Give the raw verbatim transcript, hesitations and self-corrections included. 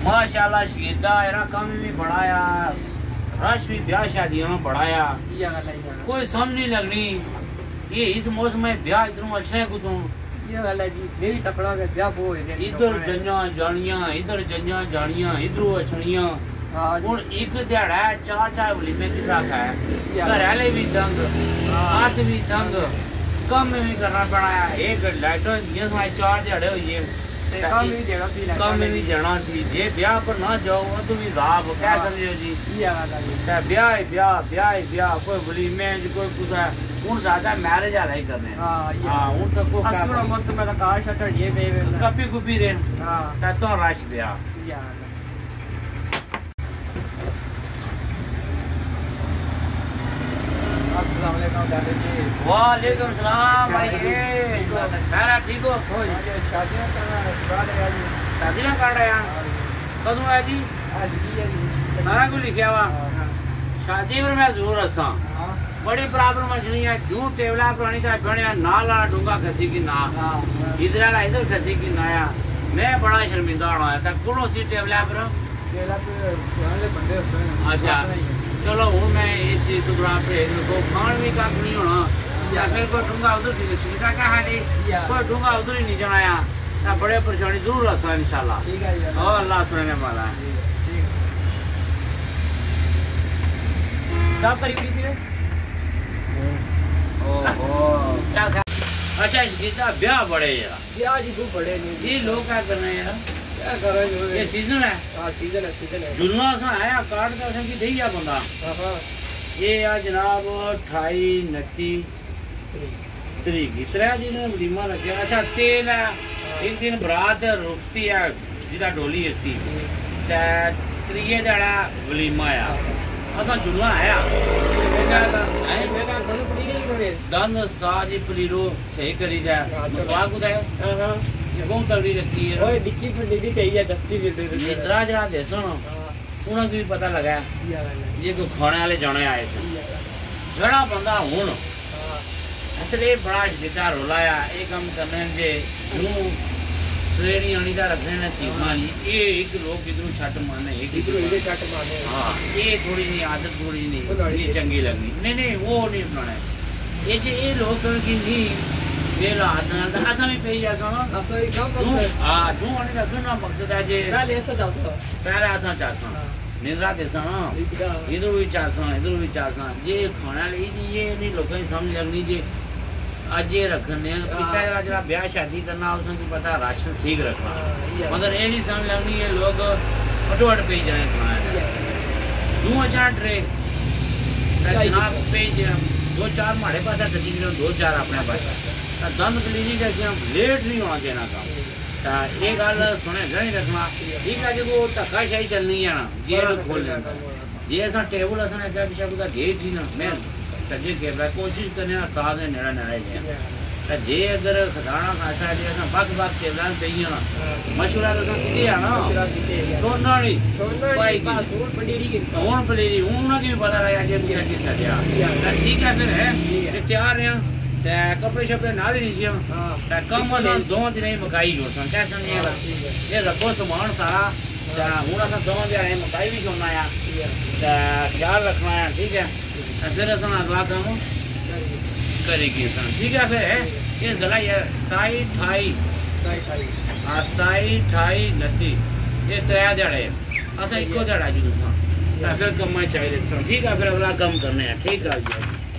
माशाल्लाह शहीदा एरा कम भी बढ़ाया, रश भी ब्याह शादियों में बढ़ाया, कोई समझ नहीं लगनी ये इस मौसम में ब्याह इधर अच्छा है कुछ इधर जंजा जानिया इधर जंजा जानिया इधरों अछनिया और एक दिहाड़ा चार चार वलीमे किस रखा है, घर वाले भी दंग आस भी दंग, कम भी करना पड़ा है। एक लाइटों चार दिहाड़े हुई कम भी देना सी, जे ब्याह पर ना जाओ तो भी साहब क्या समझो जी, ब्याह ब्याह ब्याह ब्याह कोई वलीमे कोई कुछ है हूँ ज्यादा मैरिज आ रही करने हां हूँ तो को असुरा मौसम में कार शटर ये बे कभी कुपी रेन हां तो रश ब्याह अस्सलाम वालेकुम दादा जी। वालेकुम सलाम भाई मेरा ठीक हो शादियां करना शादियां कर रहे हैं कदों है जी आज की है जी सारा कुछ लिखा हुआ शादी में मैं जरूर हसा बड़ी प्रॉब्लम मचनी है जूं टेबला पुरानी का बने नाल वाला डूंगा खसी की ना इधर वाला इधर खसी की नाया मैं बड़ा शर्मिंदा होना है तक कौन सी टेबला पर टेबला पे पुराने बंदे अच्छा चलो हूं मैं इस चीज को थोड़ा परहेज रखो खान भी का नहीं होना या फिर कोई डूंगा उधर की सुविधा का है नहीं कोई डूंगा उधर ही नहीं जाना ना बड़े परेशानी जरूर हसा इंशाल्लाह ठीक है और अल्लाह सुनने वाला है सब तरीके से अच्छा इसका ब्याह बड़े यार ब्याह जी खूब बड़े नहीं ये लोग क्या कर रहे हैं यार क्या कर रहे हैं ये सीजन है हां सीजन है सीजन है जुलना सा आया कार्ड का संग की देया बंदा हां हां ये यार जनाब अट्ठाईस उनतीस तरीक इतने दिन वलीमा लगे अच्छा तेल है एक दिन बरात रुखती है जिदा डोली ऐसी ते त्रीए दिहाड़ा वलीमा आया असा जुलना आया ऐसा बेटा बड़ी पड़ी नहीं करे दंद उस्ताद जी पलीरो सही करी जाए मसवाक उदय हां हां ये बहुत तगड़ी रखी है ओए डिक्की पे डिक्की चाहिए दस्ती दे दे इतना जरा दे सुनो उन्हें भी पता लगा ये को खाने वाले जाने आए थे जड़ा बंदा हुन असले बड़ा जिता रोलाया एक काम करने जे यूं ट्रेनी आनी दा रखने ने सीमा नहीं ये एक लोग इधरों छट मारने एक इधरों इधर छट मारने हां ये थोड़ी सी आदत थोड़ी नहीं ये चंगी लगनी नहीं नहीं वो नहीं अपनाना ये जे ये लोग की नहीं ये रात ना असा भी पे जा सुनो असा ही काम कर हां तू आने का ना मकसद है जे पहले ऐसा जाओ पहले ऐसा चाहता निद्रा देसा इधर भी चाहता इधर भी चाहता ये खाना ये नहीं लोगों की समझ लगनी जे आज ये रखने पीछा जरा ब्याह शादी करना उसको पता राशन ठीक रखना मगर ये नहीं समझ लगनी ये लोग अटो अट पे जाए खाना दो अच्छा ट्रे जनाब पे दो चार हमारे पास दो चार अपने पास दंद कलीजी करके लेट नहीं होना देना काम ये गल सुने नहीं रखना ठीक है जो धक्काशाही चलनी है ना गेट खोल लेना जे असा टेबल असा अगर पिछा कुछ गेट ही ना मैं सजे के कोशिश करने उस्ताद ने नेड़ा नेड़ा गया जे अगर खदाना खाता है जे बक बक टेबल पे ही ना मशवरा तो किते है ना सोना नहीं भाई पास और पलेरी के सोन पलेरी उन्होंने भी पता लगा जे मुझे किस सजा ठीक है फिर है तैयार है ते कपड़े शपड़े नाल ही नहीं हां ते कम असन दो दिन ही मकाई जो सन कैसे नहीं ये रखो सामान सारा ते हुन असन दो दिन ही मकाई भी जोना है ते ख्याल रखना है ठीक है फिर असन अगला काम करेगी सन ठीक है फिर ये गला ये सताई अठाई सताई अठाई उनतीस ये त्रै दिहाड़े असा इको दिहाड़ा जरूर फिर कम चाहिए ठीक है फिर अगला कम करने हैं ठीक है जी।